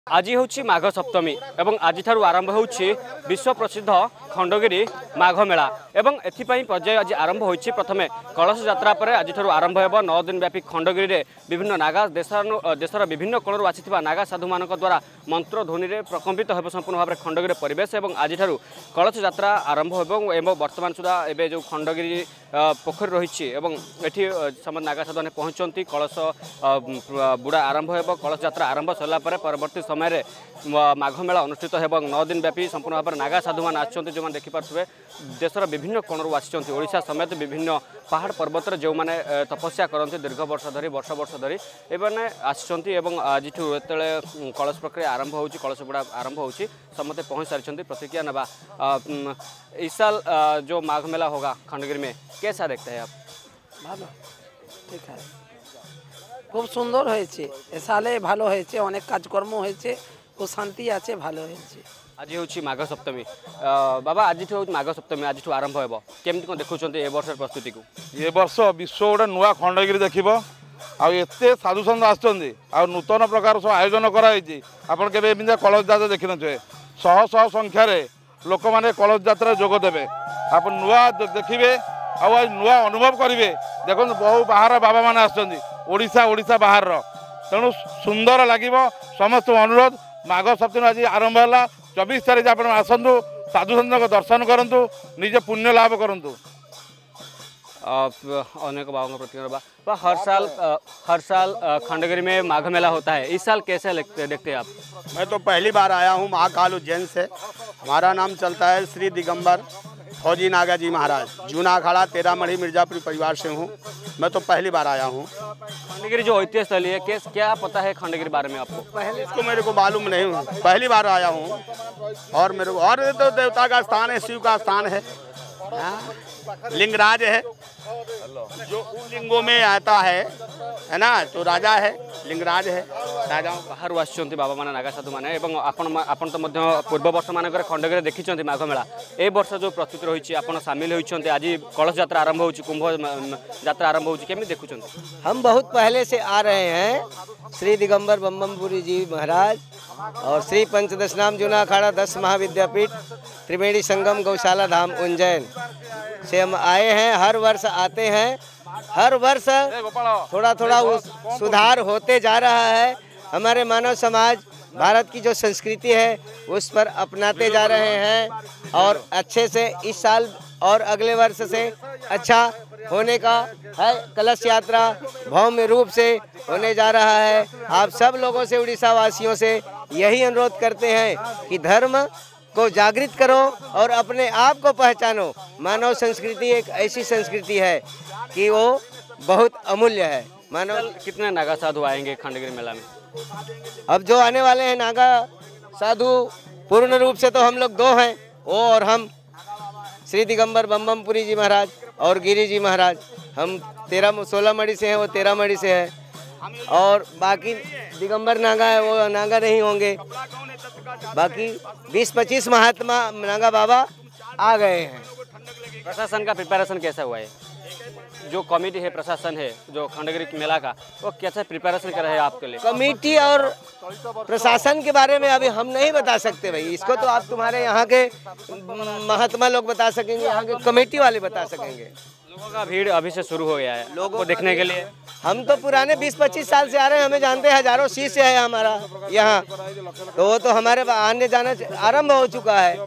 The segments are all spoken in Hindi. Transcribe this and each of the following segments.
आज हूँ माघ सप्तमी एवं आज आरंभ हो विश्व प्रसिद्ध खंडगिरी माघ मेला एवं एथिपाई पर्याय आज आरंभ हो प्रथमे कलश यात्रा पर आज आरंभ हो 9 दिन व्यापी खंडगिरी रे विभिन्न नागा देशर विभिन्न कोणरू आसीथिबा नागा साधु मानक द्वारा मंत्र ध्वनि रे प्रकम्पित हो संपूर्ण भाव में खंडगिरी परिवेश एवं आज कलश यात्रा आरंभ हो वर्तमान सुधा एवं जो खंडगिरी पोखरी रही एठी समस्त नागा साधु पहुंचती कलश बुड़ा आरंभ हो कलश यात्रा आरंभ सरला परवर्ती समय माघ मेला अनुष्ठित हो 9 दिन व्यापी संपूर्ण भाव में नागा साधु मान आछंती जो देखिपे देशर विभिन्न कोणरू आछंती ओडिशा समेत विभिन्न पहाड़ पर्वत जो मैंने तपस्या करते दीर्घ वर्ष धरी वर्ष धरी एने आछंती आज कलश प्रक्रिया आरंभ हो कलश बुड़ा आरंभ हो समस्ते पहुँच सारी प्रतिक्रिया नवा इस साल जो माघ मेला होगा खंडगिरी में कैसा देखते हैं आप? ভালো ঠিক আছে খুব সুন্দর হয়েছে এসালে ভালো হয়েছে অনেক কাজকর্ম হয়েছে ও শান্তি আছে ভালো হয়েছে आज हूँ माघ सप्तमी बाबा आज माघ सप्तमी आज आरंभ हो केमती कौन देखुं ए वर्ष प्रस्तुति को ये वर्ष विश्व गोटे नुआ खंडगिरी देखिब आते साधु सन्त आसुच्च नूतन प्रकार सब आयोजन कराई आपड़ के कलश यात्रा देखी थे शह शह संख्यार लोक मैंने कलश यात्रा जोग देवे आप नुआ देखिए आज नुआ अनुभव करेंगे देखो बहु बाहर बाबा मैंने आशा बाहर तेणु सुंदर लगे समस्त अनुरोध माघ सप्तमी आज आरंभ है 24 तारीख आप आसतु साधु सन्त दर्शन करूँ निजे पुण्य लाभ करूँ अनेक बाबा प्रतिक्रिया हर साल खंडगिरी में माघ मेला होता है इस साल कैसे देखते हैं आप? मैं तो पहली बार आया हूँ महाकाल उज्जैन से। हमारा नाम चलता है श्री दिगंबर फौजी नागा जी महाराज जूना अखाड़ा तेरामढ़ी मिर्जापुर परिवार से हूँ। मैं तो पहली बार आया हूँ। खंडगिरी जो ऐतिहासिक स्थल है क्या पता है खंडगिरी बारे में आपको? पहले इसको मेरे को मालूम नहीं हूँ, पहली बार आया हूँ। और मेरे को और तो देवता का स्थान है, शिव का स्थान है, लिंगराज है जो लिंगों में आता है ना, तो राजा है लिंगराज है राजा बाहर आसुच्च बाबा माने नागा साधु माने आपण तो पूर्व वर्ष मानक खंडगिरी देखी माघ मेला ए वर्ष जो प्रस्तुति रही आपण सामिल होती आज कलश यात्रा आरंभ हो कुंभ यात्रा आरंभ हो केमी देखुं? हम बहुत पहले से आ रहे हैं। श्री दिगंबर बम्बमपुरी जी महाराज और श्री पंचदश नाम जूना अखाड़ा 10 महाविद्यापीठ त्रिवेणी संगम गौशाला धाम उज्जैन से हम आए हैं। हर वर्ष आते हैं, हर वर्ष थोड़ा थोड़ा सुधार होते जा रहा है। हमारे मानव समाज भारत की जो संस्कृति है उस पर अपनाते जा रहे हैं और अच्छे से इस साल और अगले वर्ष से अच्छा होने का है। कलश यात्रा भव्य रूप से होने जा रहा है। आप सब लोगों से, उड़ीसा वासियों से यही अनुरोध करते हैं कि धर्म को जागृत करो और अपने आप को पहचानो। मानव संस्कृति एक ऐसी संस्कृति है कि वो बहुत अमूल्य है। मानव कितने नागा साधु आएंगे खंडगिरी मेला में? अब जो आने वाले हैं नागा साधु पूर्ण रूप से तो हम लोग 2 हैं, वो और हम श्री दिगंबर बम्बमपुरी जी महाराज और गिरी जी महाराज। हम 16 मड़ी से हैं, वो 13 मड़ी से है और बाकी दिगंबर नागा है वो नागा नहीं होंगे। बाकी 20-25 महात्मा नागा बाबा आ गए हैं। प्रशासन का प्रिपरेशन कैसा हुआ है? जो कमेटी है प्रशासन है जो खंडगिरी मेला का वो कैसे प्रिपरेशन कर रहे हैं आपके लिए? कमेटी और प्रशासन के बारे में अभी हम नहीं बता सकते भाई, इसको तो आप तुम्हारे यहाँ के महात्मा लोग बता सकेंगे, यहाँ के कमेटी वाले बता सकेंगे। लोगों का भीड़ अभी से शुरू हो गया है लोगों को देखने के लिए। हम तो पुराने 20-25 साल से आ रहे हैं, हमें जानते हैं, हजारों शिष्य है हमारा यहाँ, तो वो तो हमारे आने जाना आरंभ हो चुका है।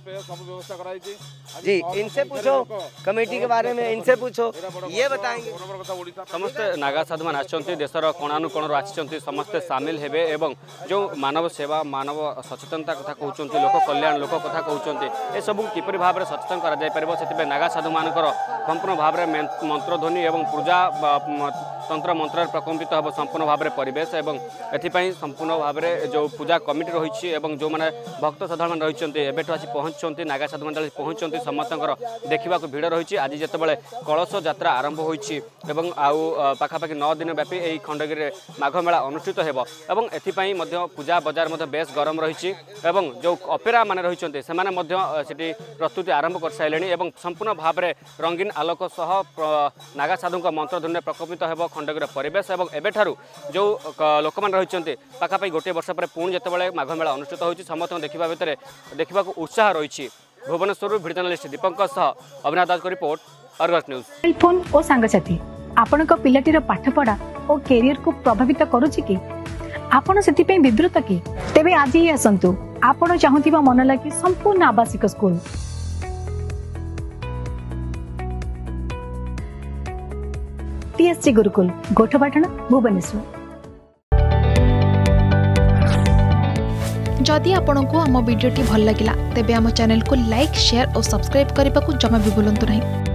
जी इनसे पूछो कमेटी के बारे में, इनसे पूछो, ये बताएंगे। समस्त नागा साधु मान आछंती देशर कोणानुकोणर आछंती समस्ते सामिल हेबे एवं जो मानव सेवा मानव सचेतनता कथा कहउचंती लोक कल्याण लोक कथा कहउचंती ए सब किपरि भाव में सचेतन करा जाय परबो सेतिबे नागा साधु मानकर संपूर्ण भाव में मंत्र ध्वनि एवं पूजा तंत्र मंत्र प्रकम्पित हम संपूर्ण भाव में परिवेश एवं एथिपाई संपूर्ण भाव में जो पूजा कमिटी रही है जो मैंने भक्त साधारण रही एबेठु आसी पहुँचती नागा साधु मान पहुँचती समस्त देखा भिड़ रही। आज जितेबाला कलश यात्रा आरंभ होती पाखापाखि 9 दिन व्यापी यही खंडगिरी माघ मेला अनुष्ठित हो एथिपाई पूजा बजार बेस गरम रही जो अपेरा मान रही से प्रस्तुति आरंभ कर सारे संपूर्ण भाव में रंगीन आलोक सह नागा साधु मंत्र ध्वनि प्रकम्पित हो खंडगिर परिवेश और एबेठारू जो लोक मैंने रही पाखापाखि गोटे वर्ष पर पुणी जितेबाला माघ मेला अनुष्ठित होती समस्त देखा भितर देखा उत्साह रही। भुवनेश्वर भिडियो जर्नलिस्ट दीपक अविनाश दास को report, Argus news. Mobile phone और सांगसाथी आपण पिलाटीर पाठपढ़ा और कैरियर को प्रभावित करुच्ची कि आपण से विवृत कि तेबे आज ही आसतु आपण चाहूबा मन लगी संपूर्ण आवासिक स्कूल TSG गुरुकुल गोठपाटण भुवनेश्वर। जदि आपंक आम भिडी भल लगा तेब आम चैनल को लाइक शेयर और सब्सक्राइब करने को जमा भी भूलु नहीं।